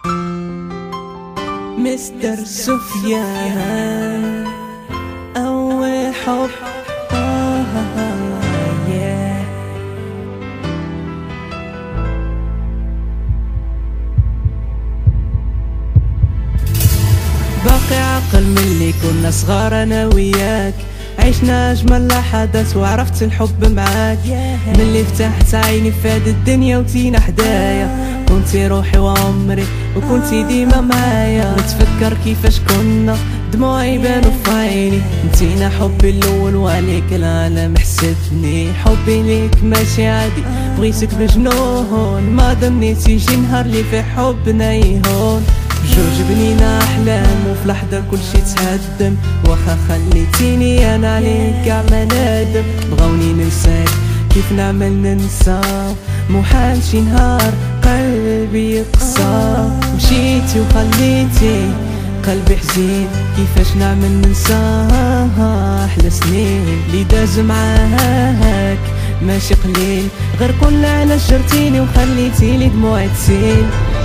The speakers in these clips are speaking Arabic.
مستر سفيان أول حب yeah. باقي عقل من اللي كنا صغار أنا وياك، عشنا أجمل لحظات وعرفت الحب معاك. من اللي فتحت عيني في هاد الدنيا وتينا حدايا، كنتي روحي وعمري وكنتي ديما معايا. نتفكر كيفاش كنا دموعي بانوا في عيني، نسينا حبي الاول وعليك العالم حسدني. حبي ليك ماشي عادي، بغيتك بجنون، ما ضمنيت يجي نهار اللي في حبنا يهون. بجوج بنينا احلام وفي لحظه كلشي تهدم، واخا خليتيني انا عليك كاع ما نادم. بغاوني ننساك كيف نعمل ننسى، محال شي نهار قلبي يقسى. مشيتي وخليتي قلبي حزين، كيفاش نعمل ننساها. احلى سنين اللي داز معاك ماشي قليل، غير كل على جرتيني وخليتي لي دموعي تسيل.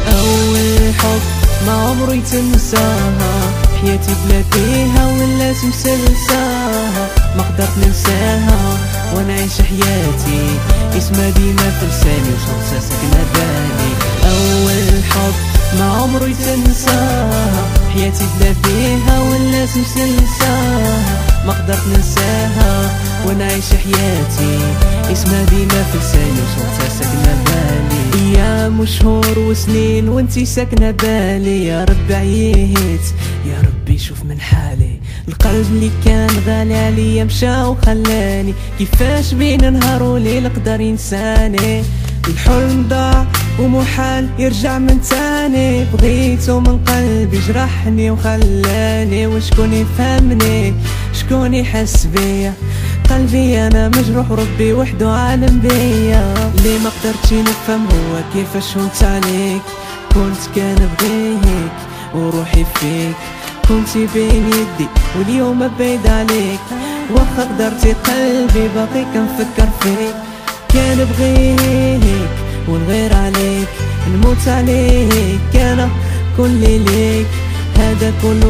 اول حب ما عمري تنساها، حياتي بلا فيها ولا مسلساها. ما قدرت ننساها ونعيش حياتي، اسمها ديما في لساني وصوتها ساكنة بالي. اول حب ما عمري تنساها، حياتي بلا فيها ولا مسلساها. ما قدرت ننساها ونعيش حياتي، اسمها ديما في لساني وصوتها ساكنة بالي. ايام وشهور وسنين وانتي ساكنة بالي، يا ربي عييت يا ربي شوف من حالي. القلب اللي كان غالي عليا مشى وخلاني، كيفاش بين نهار وليل قدر ينساني. الحلم ضاع ومحال يرجع من تاني، بغيته من قلبي جرحني وخلاني. وشكون يفهمني شكون يحس بيا، قلبي انا مجروح ربي وحده عالم بيا. اللي ما قدرتش نفهم هو كيفاش هونت عليك، كنت كان بغيك وروحي فيك. كنتي بين يدي واليوم بعيد عليك، واخا قدرتي قلبي باقي كنفكر فيك. كان بغيك ونغير عليك، نموت عليك انا كل ليك. هذا كله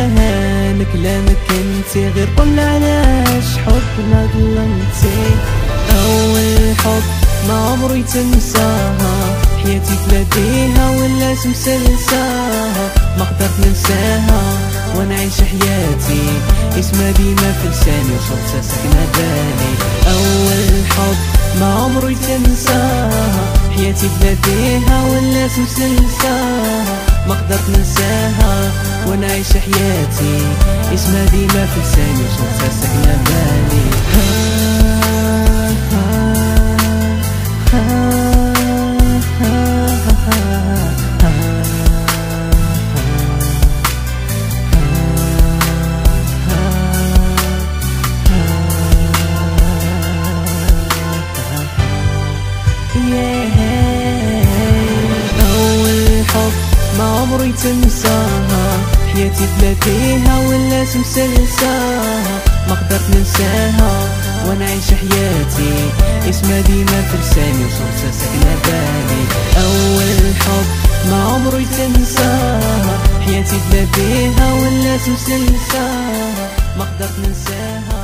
كان كلامك انتي، غير قلنا علاش حبنا ظلمتي. اول حب ما عمري تنساها، حياتي تلاقيها ولا مسلساها. ما قدرت ننساها ونعيش حياتي، اسمها ديما في لساني وصوتها ساكنة بالي. اول حب ما عمري تنساها، حياتي تلاقيها ولا مسلساها. ما قدرت ننساها ونعيش حياتي، اسمها ديما في لساني وصوتها ساكنة بالي. أول حب ما عمري تنساها، حياتي تلاقيها ولا مسلساها. ما قدرت ننساها ونعيش حياتي، اسمها ديما في لساني وصوتها ساكنة بالي. أول حب ما عمري تنساها، حياتي تلاقيها ولا مسلساها. ما قدرت ننساها